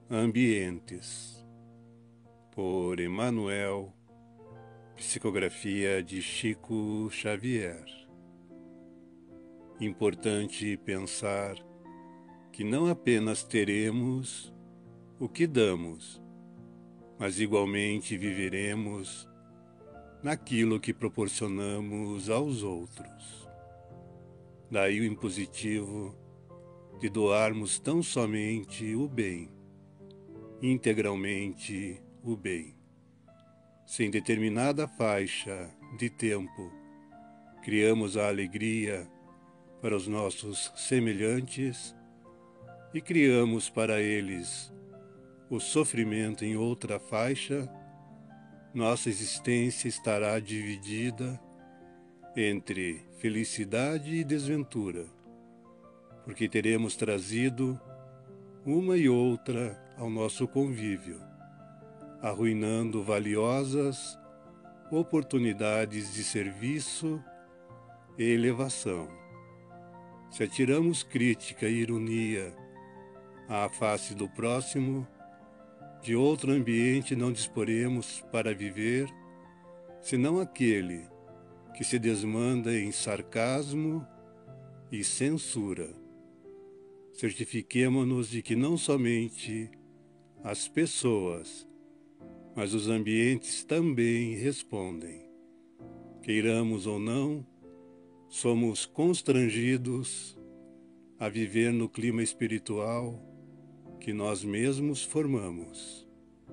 Ambientes, por Emmanuel, psicografia de Chico Xavier. Importante pensar que não apenas teremos o que damos, mas igualmente viveremos naquilo que proporcionamos aos outros. Daí o impositivo de doarmos tão somente o bem, integralmente o bem. Sem determinada faixa de tempo, criamos a alegria para os nossos semelhantes e criamos para eles o sofrimento em outra faixa. Nossa existência estará dividida entre felicidade e desventura, porque teremos trazido uma e outra ao nosso convívio, arruinando valiosas oportunidades de serviço e elevação. Se atiramos crítica e ironia à face do próximo, de outro ambiente não disporemos para viver, senão aquele que se desmanda em sarcasmo e censura. Certifiquemo-nos de que não somente as pessoas, mas os ambientes também respondem. Queiramos ou não, somos constrangidos a viver no clima espiritual que nós mesmos formamos.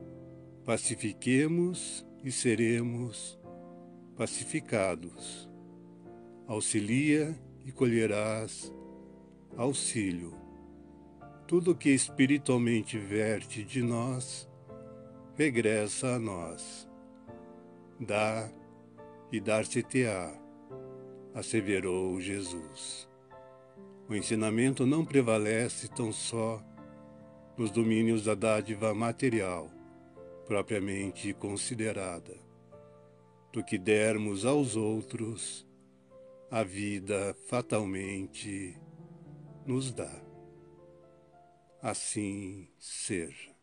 Pacifiquemos e seremos pacificados. Auxilia e colherás auxílio. Tudo que espiritualmente verte de nós, regressa a nós. Dá e dar-se-te-á, asseverou Jesus. O ensinamento não prevalece tão só nos domínios da dádiva material, propriamente considerada. Do que dermos aos outros, a vida fatalmente nos dá. Assim seja.